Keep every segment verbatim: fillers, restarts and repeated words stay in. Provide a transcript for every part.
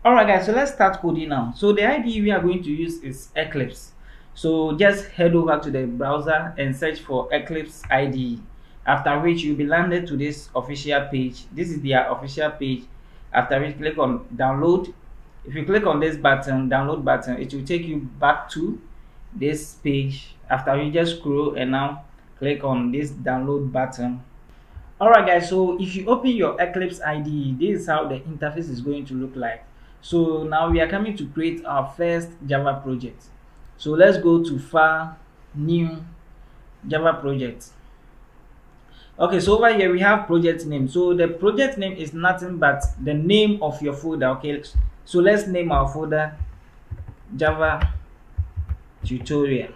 Alright guys, so let's start coding now. So the I D E we are going to use is Eclipse. So just head over to the browser and search for Eclipse I D E, after which you'll be landed to this official page. This is their official page. After which, click on download. If you click on this button, download button, it will take you back to this page. After you just scroll and now click on this download button. Alright guys, so if you open your Eclipse I D E, this is how the interface is going to look like. So now we are coming to create our first Java project. So let's go to File, New, Java Project. Okay, so over here we have project name. So the project name is nothing but the name of your folder. Okay, so let's name our folder Java Tutorial.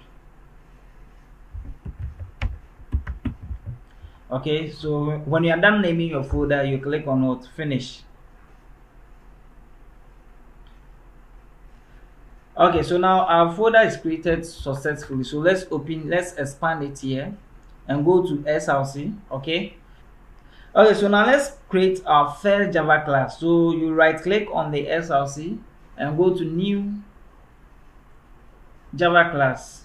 Okay, so when you are done naming your folder, you click on what? Finish. Okay, so now our folder is created successfully. So let's open, let's expand it here and go to S R C. Okay. Okay, so now let's create our first Java class. So you right click on the S R C and go to New Java class.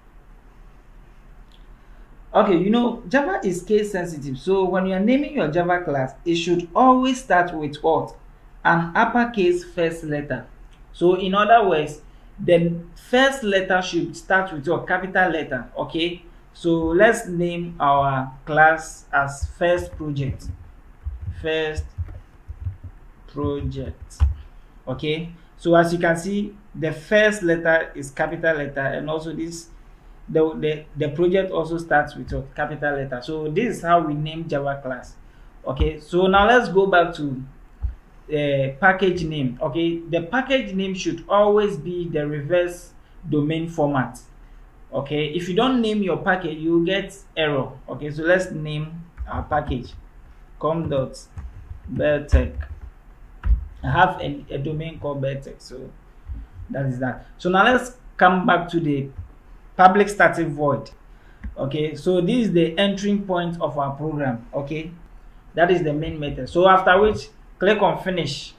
Okay, you know Java is case sensitive, so when you are naming your Java class, it should always start with what? An uppercase first letter. So in other words, the first letter should start with your capital letter. Okay, so let's name our class as first project. First project. Okay, so as you can see, the first letter is capital letter, and also this the the, the project also starts with a capital letter. So this is how we name Java class. Okay, so now let's go back to Uh, package name. Okay, the package name should always be the reverse domain format. Okay, if you don't name your package, you will get error. Okay, so let's name our package com.beltech. I have a, a domain called Beltech, so that is that. So now let's come back to the public static void. Okay, so this is the entering point of our program. Okay, that is the main method. So after which, click on finish.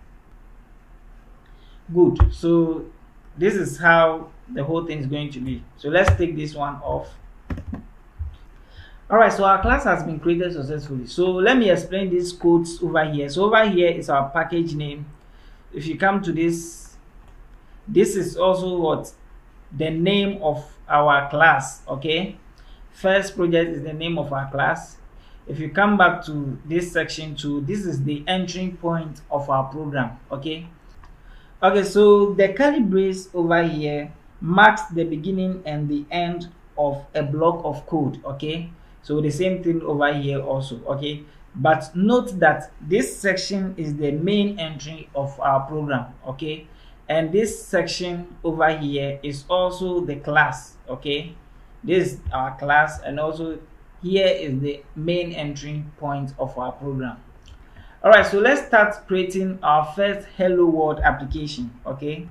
Good. So this is how the whole thing is going to be. So let's take this one off. All right, so our class has been created successfully. So let me explain these codes over here. So over here is our package name. If you come to this, this is also what? The name of our class. Okay, first project is the name of our class. If you come back to this section two, this is the entering point of our program. Okay, okay, so the curly brace over here marks the beginning and the end of a block of code. Okay, so the same thing over here also. Okay, but note that this section is the main entry of our program. Okay, and this section over here is also the class. Okay, this is our class, and also here is the main entry point of our program. All right, so let's start creating our first Hello World application. Okay,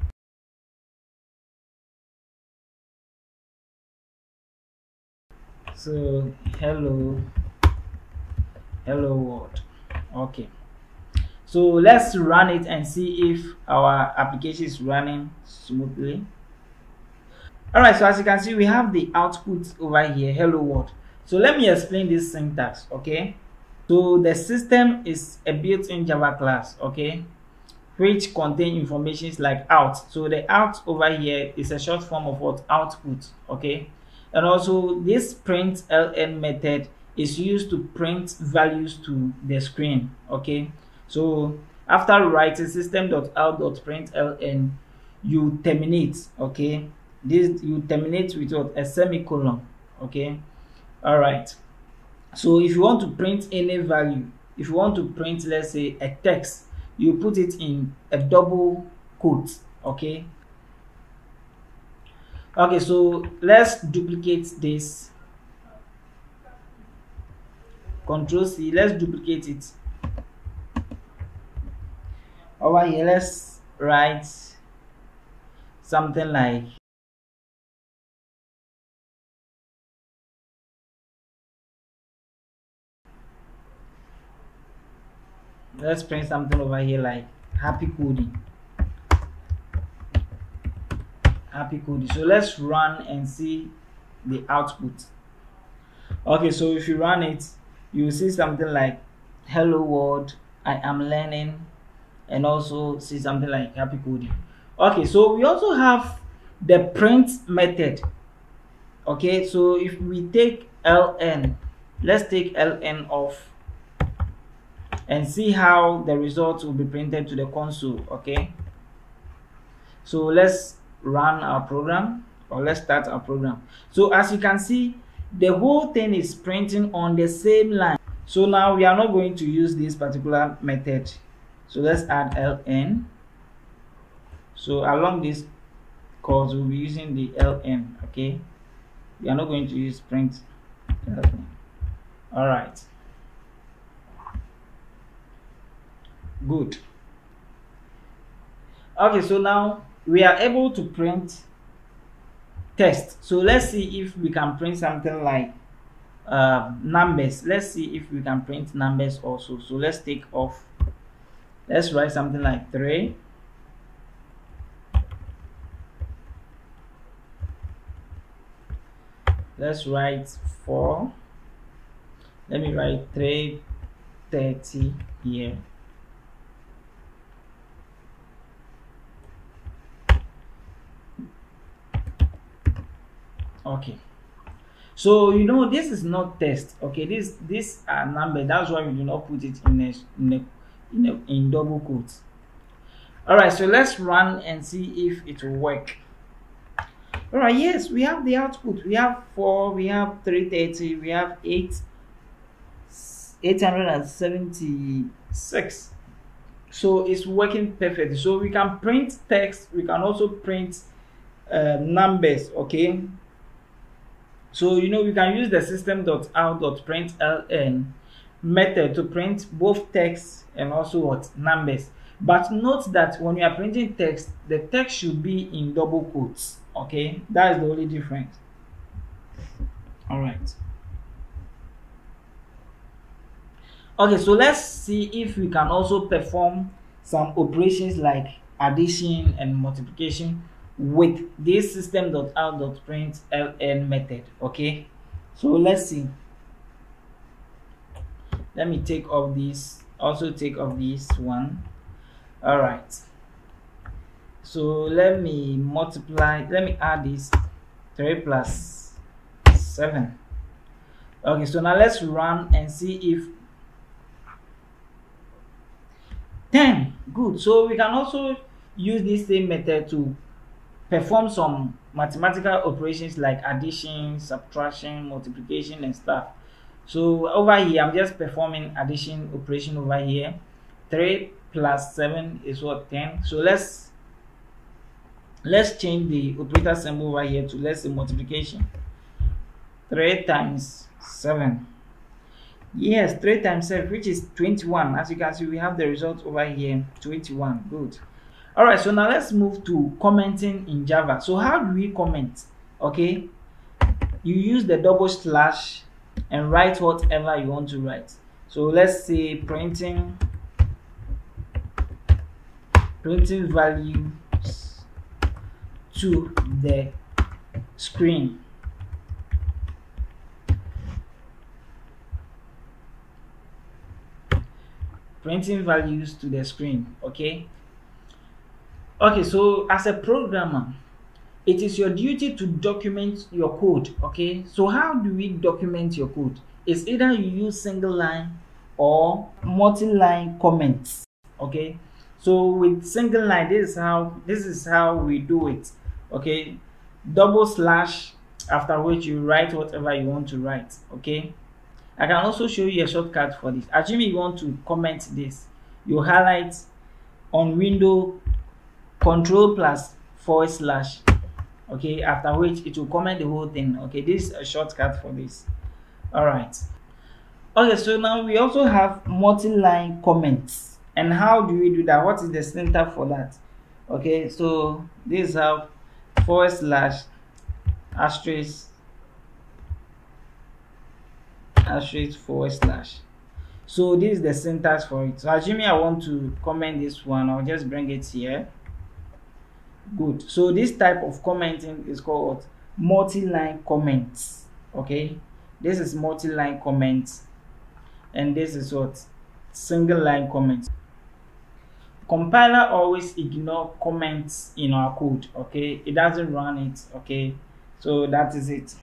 so hello hello world. Okay, so let's run it and see if our application is running smoothly. All right, so as you can see, we have the output over here, hello world. So let me explain this syntax. Okay, so the system is a built-in Java class, okay, which contain informations like out. So the out over here is a short form of what? Output. Okay, and also this println method is used to print values to the screen. Okay, so after writing system.out.println, you terminate. Okay, this you terminate with what? A semicolon. Okay. All right, so if you want to print any value, if you want to print, let's say, a text, you put it in a double quote. Okay, okay, so let's duplicate this. Control C, let's duplicate it. Over here, let's write something like let's print something over here like happy coding. happy coding. So let's run and see the output. Okay, so if you run it, you will see something like hello world, I am learning, and also see something like happy coding. Okay, so we also have the print method. Okay, so if we take ln, let's take ln off and see how the results will be printed to the console. Okay, so let's run our program, or let's start our program. So as you can see, the whole thing is printing on the same line. So now we are not going to use this particular method, so let's add ln. So along this course we'll be using the ln. Okay, we are not going to use print ln. All right, good. Okay, so now we are able to print text. So let's see if we can print something like uh, numbers. Let's see if we can print numbers also. So let's take off, let's write something like three. Let's write four. Let me write three thirty here. Okay, so you know this is not text. Okay, this this are number. That's why we do not put it in a, in a, in, a, in double quotes. All right, so let's run and see if it will work. All right, yes, we have the output. We have four, we have three thirty, we have eight eight hundred seventy-six. So it's working perfectly. So we can print text, we can also print uh, numbers. Okay, so you know we can use the system.out.println method to print both text and also what numbers. But note that when you are printing text, the text should be in double quotes. Okay, that is the only difference. All right. Okay, so let's see if we can also perform some operations like addition and multiplication with this system.out.println method. Okay, so let's see. Let me take off this, also take off this one. All right, so let me multiply, let me add this three plus seven. Okay, so now let's run and see if ten. Good. So we can also use this same method to perform some mathematical operations like addition, subtraction, multiplication and stuff. So over here I'm just performing addition operation over here. Three plus seven is what? ten. So let's let's change the operator symbol over here to, let's say, multiplication. Three times seven. Yes, three times seven, which is twenty-one. As you can see, we have the result over here, twenty-one. Good. All right, so now let's move to commenting in Java. So how do we comment? Okay, you use the double slash and write whatever you want to write. So let's say printing printing values to the screen. Printing values to the screen. Okay. Okay, so as a programmer, it is your duty to document your code. Okay, so how do we document your code? It's either you use single line or multi-line comments. Okay, so with single line, this is how this is how we do it. Okay, double slash, after which you write whatever you want to write. Okay, I can also show you a shortcut for this. Assuming you want to comment this, you highlight on window, control plus forward slash. Okay, after which it will comment the whole thing. Okay, this is a shortcut for this. All right. Okay, so now we also have multi-line comments. And how do we do that? What is the syntax for that? Okay, so this is how forward slash asterisk asterisk forward slash. So this is the syntax for it. So assuming I want to comment this one, I'll just bring it here. Good. So this type of commenting is called what? Multi-line comments. Okay, this is multi-line comments, and this is what? Single line comments. Compiler always ignore comments in our code. Okay, it doesn't run it. Okay, so that is it.